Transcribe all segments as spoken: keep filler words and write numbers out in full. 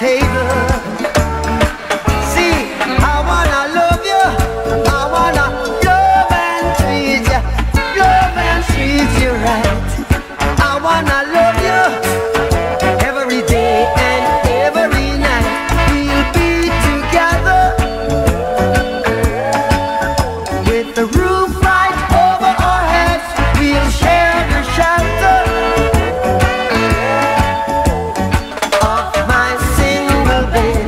table. See, I wanna love you, I wanna love and treat you, love and treat you right. I wanna love you every day and every night. We'll be together with the roof right over our heads. We'll share the shelter of my single bed.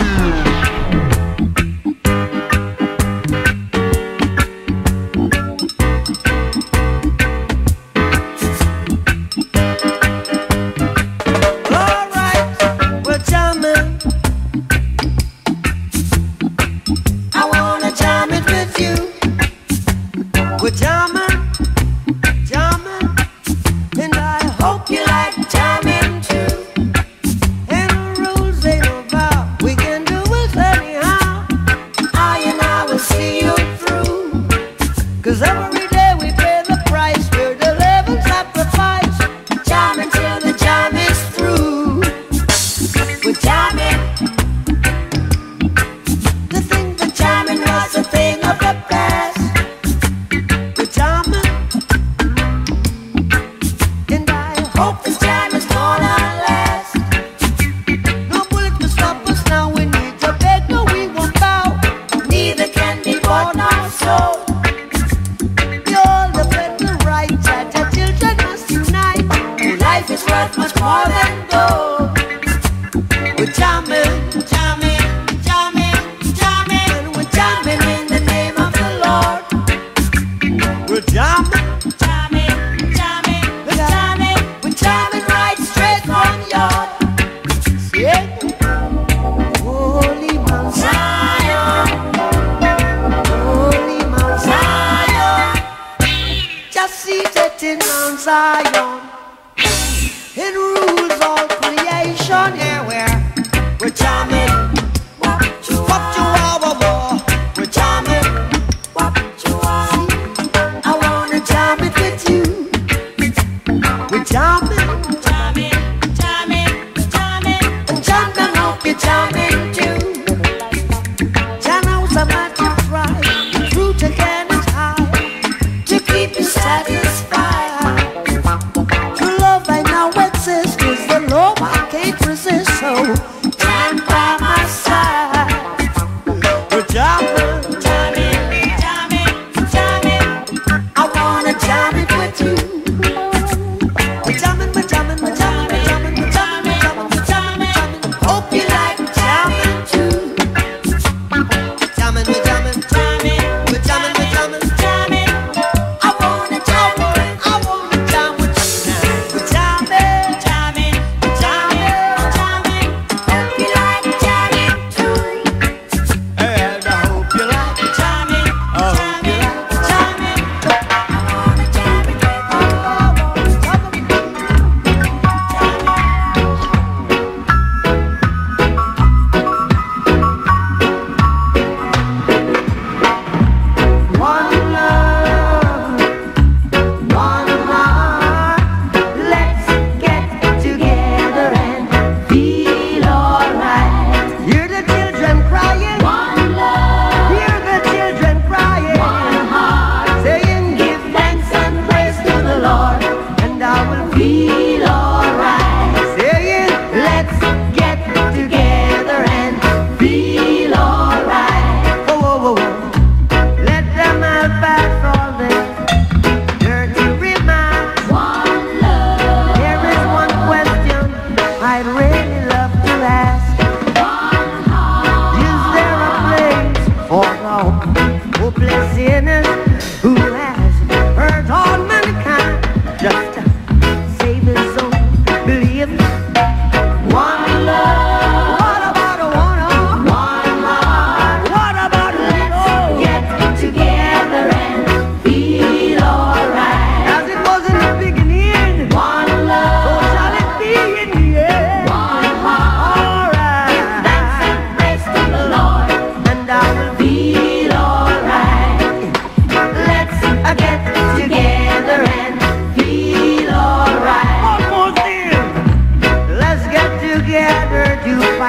All right, we're jamming. I wanna jam it with you. We're jamming, jamming, and I hope you like jamming too. And the rules ain't about we can do it anyhow. I and I will see you through. 'Cause every day we pay the price. We're the living sacrifice. Jamming till the jam is through. We're jamming. To think that jamming was a thing of the past. We're jamming, and I hope this jam is gonna last. No bullet can stop us now. We need to beg, no, we won't bow. Neither can be bought nor sold. We all defend the right. That the children must unite. Life is worth much more than gold. We're jamming, jamming, jamming, jamming, and we're jamming in the name of the Lord. We're jamming, jamming, jamming, we're jamming, we're jamming right straight from yard. Yeah. Holy Mount Zion, Holy Mount Zion, just seated in Mount Zion, and rules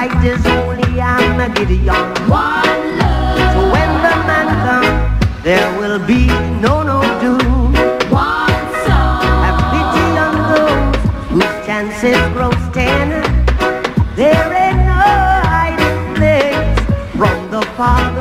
fight is only Armageddon. One love. So when the man comes, there will be no no doom. One soul. Have pity on those whose chances grow ten. There ain't no hiding place from the Father.